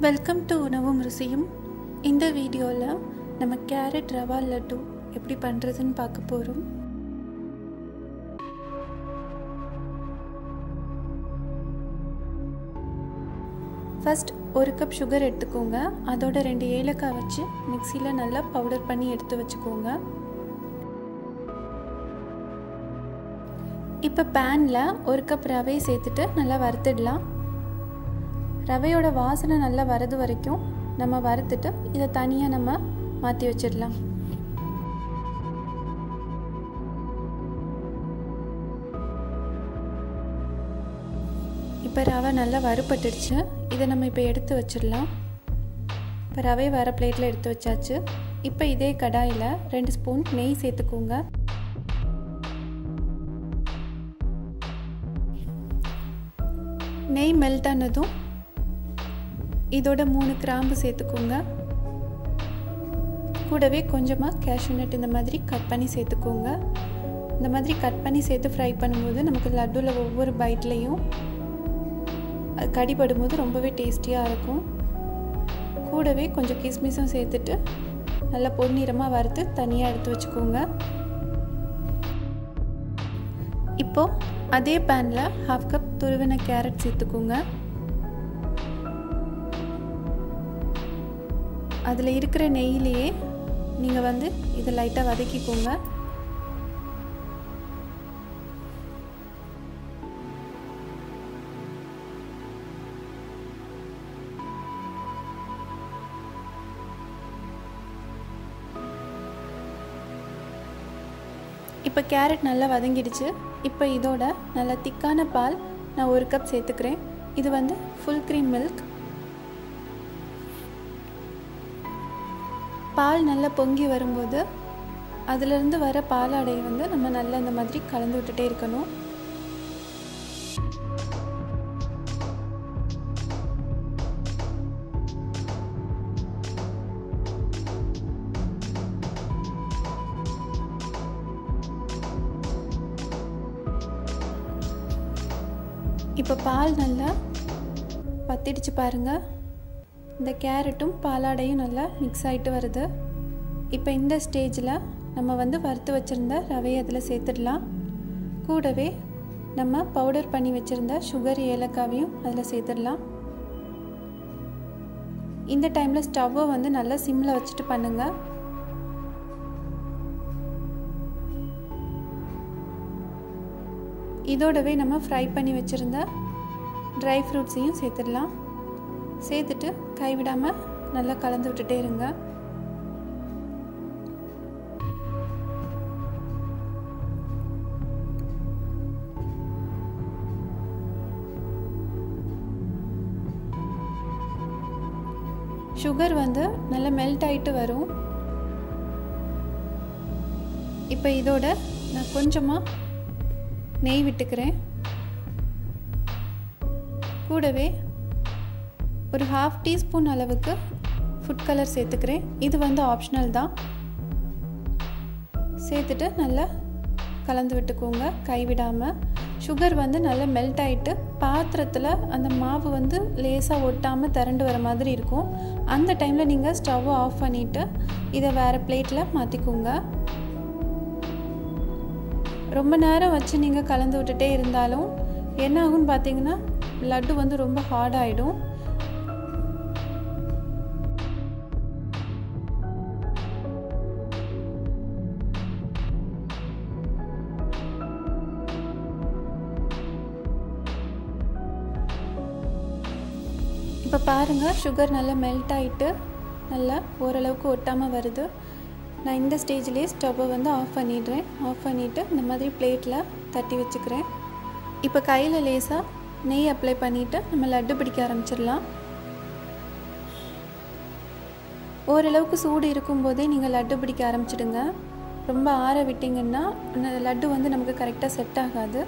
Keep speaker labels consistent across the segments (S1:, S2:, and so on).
S1: Welcome to உணவும் ருசியும். இந்த வீடியோவில் நம்ம கேரட் ரவா லட்டு எப்படி பண்ணுறதுன்னு பார்க்க போகிறோம். ஃபர்ஸ்ட் ஒரு கப் சுகர் எடுத்துக்கோங்க. அதோட 2 ஏலக்காய் வச்சு மிக்சியில் நல்லா பவுடர் பண்ணி எடுத்து வச்சுக்கோங்க. இப்போ பேனில் ஒரு கப் ரவையை சேர்த்துட்டு நல்லா வறுத்துடலாம். ரவையோட வாசனை நல்லா வரது வரைக்கும் நம்ம வறுத்துட்டு இதை தனியாக நம்ம மாற்றி வச்சிடலாம். இப்போ ரவை நல்லா வறுபட்டுடுச்சு. இதை நம்ம இப்போ எடுத்து வச்சிடலாம். இப்போ ரவை வர பிளேட்டில் எடுத்து வச்சாச்சு. இப்போ இதே கடாயில் 2 ஸ்பூன் நெய் சேர்த்துக்கோங்க. நெய் மெல்ட் ஆனதும் இதோட 3 கிராம்பு சேர்த்துக்கோங்க. கூடவே கொஞ்சமாக கேஷ்யூ நட் இந்த மாதிரி கட் பண்ணி சேர்த்துக்கோங்க. இந்த மாதிரி கட் பண்ணி சேர்த்து ஃப்ரை பண்ணும்போது நமக்கு லட்டுவில் ஒவ்வொரு பைட்லேயும் கடிபடும் போது ரொம்பவே டேஸ்டியாக இருக்கும். கூடவே கொஞ்சம் கிஸ்மிஸும் சேர்த்துட்டு நல்லா பொன்னிறமாக வறுத்து தனியாக எடுத்து வச்சுக்கோங்க. இப்போது அதே பேனில் 1/2 கப் துருவின கேரட் சேர்த்துக்கோங்க. அதில் இருக்கிற நெய்யிலேயே நீங்கள் இதை லைட்டாக வதக்கிக்கோங்க. இப்போ கேரட் நல்லா வதங்கிடுச்சு. இப்போ இதோட நல்லா திக்கான பால் நான் 1 கப் சேர்த்துக்கிறேன். இது ஃபுல் க்ரீம் மில்க். பால் நல்லா பொங்கி வரும்போது அதிலிருந்து வர பாலாடையை நம்ம நல்லா இந்த மாதிரி கலந்து விட்டுட்டே இருக்கணும். இப்போ பால் நல்லா வத்திடுச்சு பாருங்கள். இந்த கேரட்டும் பாலாடையும் நல்லா மிக்ஸ் ஆகிட்டு வருது. இப்போ இந்த ஸ்டேஜில் நம்ம வறுத்து வச்சுருந்த ரவையை அதில் சேர்த்துடலாம். கூடவே நம்ம பவுடர் பண்ணி வச்சுருந்த சுகர் ஏலக்காவையும் அதில் சேர்த்துடலாம். இந்த டைமில் ஸ்டவ்வை நல்லா சிம்மில் வச்சுட்டு பண்ணுங்கள். இதோடவே நம்ம ஃப்ரை பண்ணி வச்சுருந்த ட்ரை ஃப்ரூட்ஸையும் சேர்த்துடலாம். சேர்த்துட்டு கைவிடாமல் நல்லா கலந்து விட்டுட்டே இருங்க. சுகர் நல்லா மெல்ட் ஆகிட்டு வரும். இப்போ இதோட நான் கொஞ்சமாக நெய் விட்டுக்கிறேன். கூடவே ஒரு 1/2 டீஸ்பூன் அளவுக்கு ஃபுட் கலர் சேர்த்துக்கிறேன். இது ஆப்ஷனல் தான். சேர்த்துட்டு நல்லா கலந்து விட்டுக்கோங்க கைவிடாமல். சுகர் நல்லா மெல்ட் ஆகிட்டு பாத்திரத்தில் அந்த மாவு லேசாக ஒட்டாமல் திரண்டு வர மாதிரி இருக்கும். அந்த டைமில் நீங்கள் ஸ்டவ்வை ஆஃப் பண்ணிவிட்டு இதை வேறு பிளேட்டில் மாற்றிக்கோங்க. ரொம்ப நேரம் வச்சு நீங்கள் கலந்து விட்டுட்டே இருந்தாலும் என்ன ஆகும்னு பார்த்தீங்கன்னா லட்டு ரொம்ப ஹார்டாகிடும். இப்போ பாருங்கள், சுகர் நல்லா மெல்ட் ஆகிட்டு நல்லா ஓரளவுக்கு ஒட்டாமல் வருது. நான் இந்த ஸ்டேஜ்லேயே ஸ்டவ்வை ஆஃப் பண்ணிடுறேன். ஆஃப் பண்ணிவிட்டு இந்த மாதிரி பிளேட்டில் தட்டி வச்சுக்கிறேன். இப்போ கையில் லேசாக நெய் அப்ளை பண்ணிவிட்டு நம்ம லட்டு பிடிக்க ஆரம்பிச்சிடலாம். ஓரளவுக்கு சூடு இருக்கும்போதே நீங்கள் லட்டு பிடிக்க ஆரம்பிச்சிடுங்க. ரொம்ப ஆற விட்டிங்கன்னா லட்டு நமக்கு கரெக்டாக செட் ஆகாது.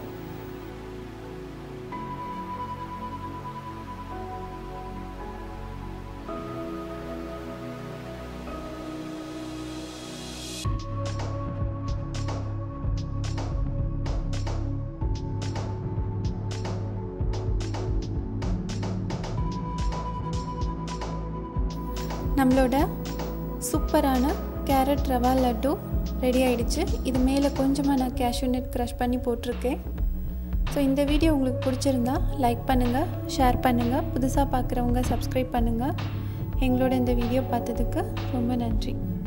S1: நம்மளோட சூப்பரான கேரட் ரவா லட்டு ரெடி ஆயிடுச்சு. இது மேலே கொஞ்சமாக நான் கேஷ்யூ நட் க்ரஷ் பண்ணி போட்டிருக்கேன். ஸோ இந்த வீடியோ உங்களுக்கு பிடிச்சிருந்தா லைக் பண்ணுங்கள், ஷேர் பண்ணுங்கள், புதுசாக பார்க்குறவங்க சப்ஸ்கிரைப் பண்ணுங்கள். எங்களோட இந்த வீடியோ பார்த்ததுக்கு ரொம்ப நன்றி.